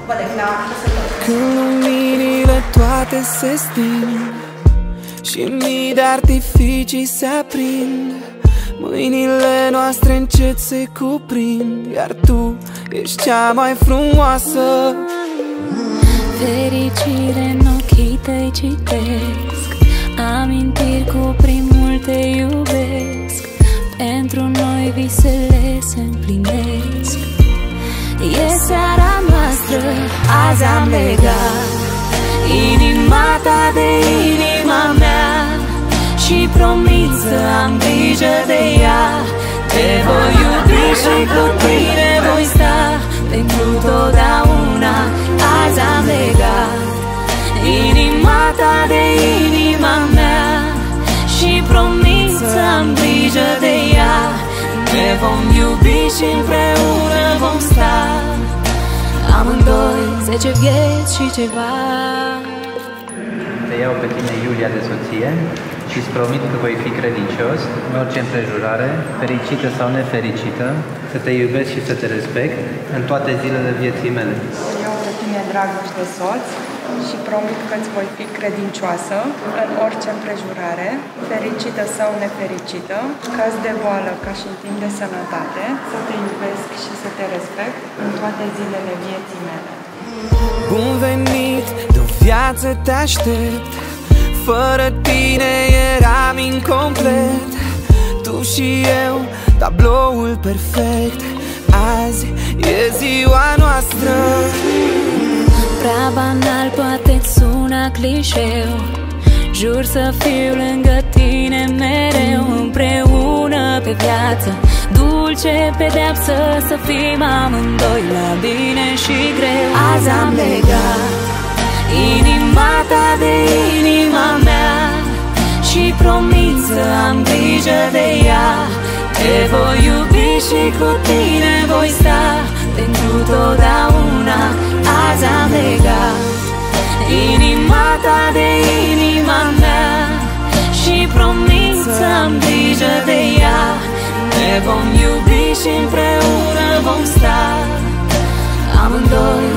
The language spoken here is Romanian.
Când luminile toate se sting și mii de artificii se aprind, mâinile noastre încet se cuprind, iar tu ești cea mai frumoasă. Fericire în ochii tăi citesc, amintiri cu primul te iubesc. Pentru noi visele se împlinesc. E seara noastră, azi am legat inima ta de inima mea și promit să am grijă de ea. Te voi iubi și cu tine voi sta pentru totdeauna. Azi am legat inima ta de inima mea și promit să am grijă de ea. Ne vom iubi și împreună vom sta, amândoi 10 vieți și ceva. Te iau pe tine, Iulia, de soție și îți promit că voi fi credincios în orice împrejurare, fericită sau nefericită, să te iubesc și să te respect în toate zilele vieții mele. Te iau pe tine, Dragoș, de soț și promit că îți voi fi credincioasă în orice împrejurare, fericită sau nefericită, caz de boală ca și în timp de sănătate, să te iubesc și să te respect în toate zilele vieții mele. Bun venit, de-o viață te aștept, fără tine eram incomplet. Tu și eu, tabloul perfect, azi e ziua noastră. Prea banal, poate-ți suna clișeu, jur să fiu lângă tine mereu, împreună pe viață, dulce pedeapsă, să fim amândoi la bine și greu. Azi am legat inima ta de inima mea și promit să am grijă de ea. Te voi iubi și cu tine voi sta pentru totdeauna. Azi am legat inima ta de inima mea și promit să am grijă de ea. Ne vom iubi și împreună vom sta, amândoi